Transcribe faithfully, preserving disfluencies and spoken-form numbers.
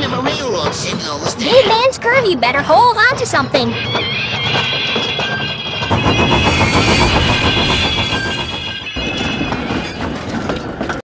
of a railroad signal was there. Big man's curve, you better hold on to something.